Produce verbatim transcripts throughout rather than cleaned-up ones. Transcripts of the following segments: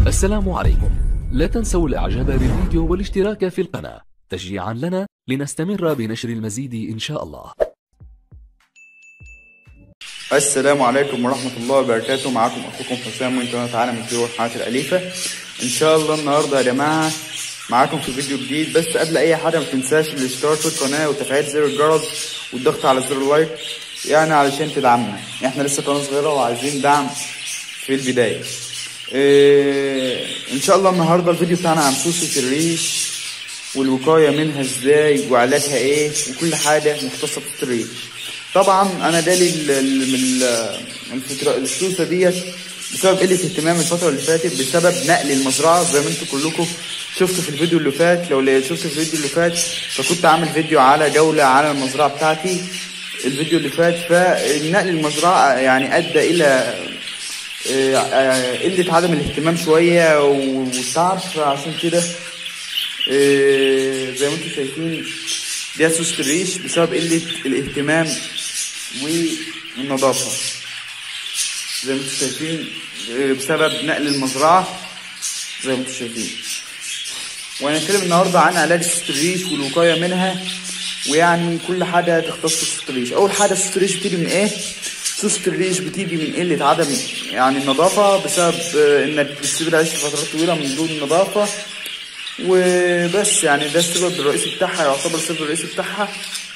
السلام عليكم. لا تنسوا الاعجاب بالفيديو والاشتراك في القناة تشجيعا لنا لنستمر بنشر المزيد ان شاء الله. السلام عليكم ورحمة الله وبركاته. معكم اخوكم حسام من قناة عالم الطيور والحيوانات الأليفة. ان شاء الله النهارده يا جماعة معاكم في فيديو جديد، بس قبل اي حاجة ما تنساش الاشتراك في القناة وتفعيل زر الجرس والضغط على زر اللايك، يعني علشان تدعمنا. احنا لسه قناة صغيرة وعايزين دعم في البداية. إيه ان شاء الله النهارده الفيديو بتاعنا عن سوسة الريش والوقاية منها ازاي وعلاجها ايه وكل حاجة مختصة في الريش. طبعا انا جالي السوسة ديت بسبب قلة اهتمام الفترة اللي فاتت، بسبب نقل المزرعة زي ما انتم كلكم شفتوا في الفيديو اللي فات. لو شفتوا في الفيديو اللي فات فكنت عامل فيديو على جولة على المزرعة بتاعتي الفيديو اللي فات. فنقل المزرعة يعني ادى الى قلة عدم الاهتمام شوية والتعب، فعشان كده زي ما انتم شايفين دي سوسة الريش بسبب قلة الاهتمام والنظافة. زي ما انتم شايفين بسبب نقل المزرعة زي ما انتم شايفين. وهنتكلم النهارده عن علاج سوسة الريش والوقاية منها، ويعني كل حاجة تختص سوسة الريش. أول حاجة سوسة الريش بتيجي من إيه؟ سوسة الريش بتيجي من قلة عدم يعني النظافة، بسبب إنك بتسيب العيش لفترات طويلة من دون نظافة وبس. يعني ده السبب الرئيسي بتاعها، يعتبر السبب الرئيسي بتاعها.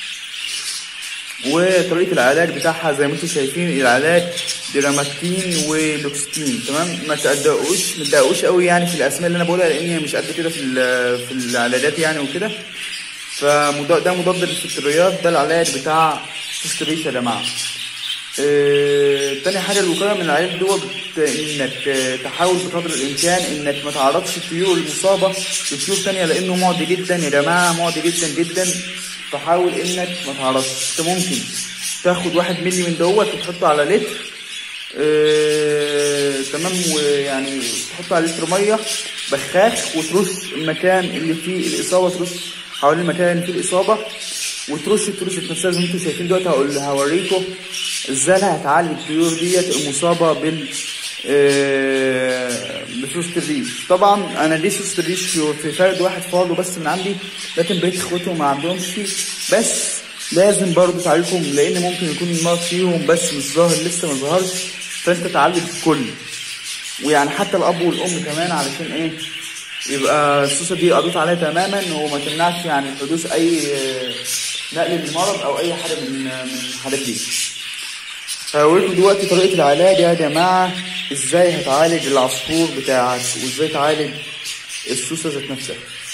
وطريقة العلاج بتاعها زي ما انتم شايفين، العلاج دراماتين ولوكستين. تمام، ما تقدقوش ما تدققوش قوي يعني في الاسماء اللي انا بقولها، لان هي مش قد كده في في العلاجات يعني وكده. فده مضاد للفطريات، ده العلاج بتاع سوسة الريش يا جماعه. اه تاني حاجه الوقايه من العلاج دوت، انك تحاول بقدر الامكان انك ما تعرضش الطيور المصابه لطيور تانيه، لانه معدي جدا يا جماعه، معدي جدا جدا. فحاول انك ما تعرضش. انت ممكن تاخد واحد ملي من دوت وتحطه على لتر، اه تمام، ويعني تحطه على لتر ميه بخاخ وترش المكان اللي فيه الاصابه، ترش حوالين المكان اللي فيه الاصابه وترش التروس نفسها زي ما انتم شايفين دلوقتي. هقول هوريكم ازاي هتعالج الطيور ديت المصابه بال آه بسوسة الريش. طبعا انا دي سوسة الريش في فرد واحد فاضل بس من عندي، لكن بقيت اخواتهم ما عندهمش، بس لازم برضه تعالجهم لان ممكن يكون المرض فيهم بس مش ظاهر لسه ما ظهرش، فانت تعالج الكل ويعني حتى الاب والام كمان، علشان ايه يبقى السوسة دي قضيت عليها تماما وما تمنعش يعني حدوث اي نقل للمرض او اي حاجه من من الحاجات دي. هوريكم دلوقتي طريقه العلاج يا جماعه، ازاي هتعالج العصفور بتاعك وازاي تعالج السوسه ذات نفسها.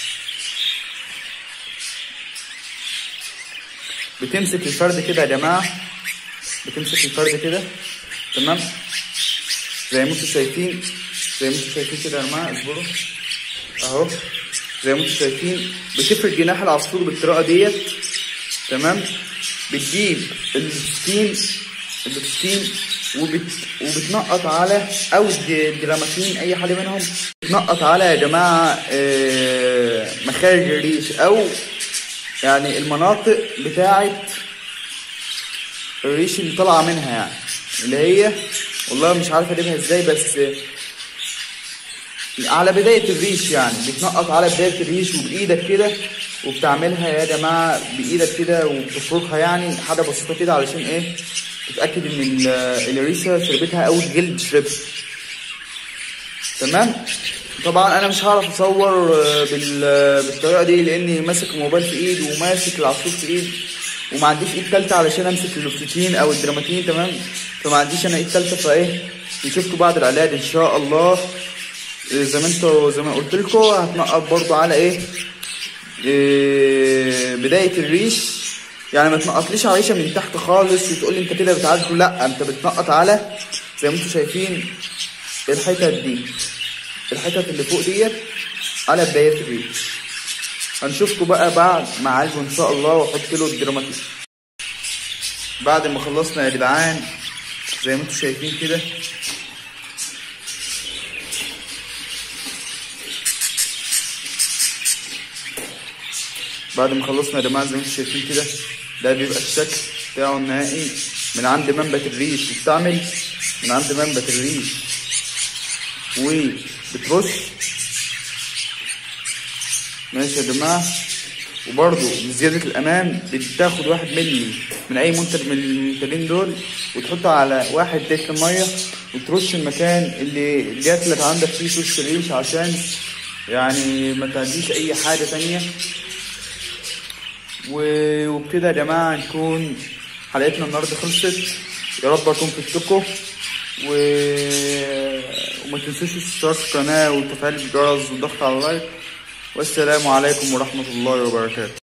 بتمسك الفرد كده يا جماعه، بتمسك الفرد كده تمام زي ما انتم شايفين، زي ما انتم شايفين كده يا جماعه. اصبروا اهو زي ما انتم شايفين. بتفرد جناح العصفور بالطريقه ديت تمام. بتجيب اللوكستين اللوكستين وبت... وبتنقط على او الدراماتين اي حاجه منهم، بتنقط على يا جماعه آه مخارج الريش او يعني المناطق بتاعه الريش اللي طالعه منها، يعني اللي هي والله مش عارف اجيبها ازاي، بس على بداية الريش. يعني بتنقط على بداية الريش وبإيدك كده، وبتعملها يا جماعة بإيدك كده وبتفركها، يعني حاجة بسيطة كده علشان إيه تتأكد إن الريشة شربتها أو الجلد شربها. تمام. طبعا أنا مش هعرف أصور بالطريقة دي لأني ماسك الموبايل في إيد وماسك العصفور في إيد، وما عنديش إيد تالتة علشان أمسك اللوكستين أو الدراماتين. تمام، فما عنديش أنا إيد تالتة. فإيه نشوفكم بعد العلاج إن شاء الله. زي ما انتوا زي ما قلت لكم هتنقط برضو على ايه, إيه بدايه الريش. يعني ما تنقطليش على الريشه من تحت خالص وتقول لي انت كده بتعالج، لا انت بتنقط على زي ما انتوا شايفين الحتت دي، الحتت اللي فوق ديت على بدايه الريش. هنشوفكم بقى بعد ما اعالجه ان شاء الله واحط له الدراماتين. بعد ما خلصنا يا جدعان زي ما انتوا شايفين كده، بعد ما خلصنا يا جماعه زي ما انتم شايفين كده، ده بيبقى الشكل بتاعه النهائي من عند منبت الريش. بتعمل من عند منبت الريش بترش. ماشي يا جماعة. وبرضو لزيادة الأمان بتاخد واحد ملي من أي منتج من المنتجين دول وتحطه على واحد لتر مية وترش المكان اللي جاتلك عندك فيه سوس الريش عشان يعني ما تعديش أي حاجة تانية. وبكده يا جماعة نكون حلقتنا النهاردة خلصت. يا رب أكون فدتكم و... وما تنسوش الاشتراك في القناة وتفعيل الجرس والضغط على اللايك. والسلام عليكم ورحمة الله وبركاته.